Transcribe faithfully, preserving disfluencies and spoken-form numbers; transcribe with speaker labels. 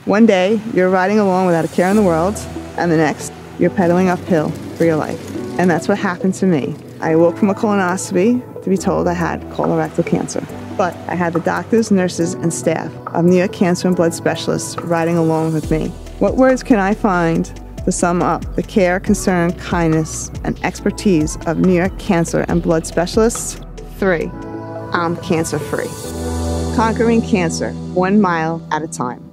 Speaker 1: One day, you're riding along without a care in the world, and the next, you're pedaling uphill for your life. And that's what happened to me. I awoke from a colonoscopy to be told I had colorectal cancer. But I had the doctors, nurses, and staff of New York Cancer and Blood Specialists riding along with me. What words can I find to sum up the care, concern, kindness, and expertise of New York Cancer and Blood Specialists? Three, I'm cancer-free. Conquering cancer, one mile at a time.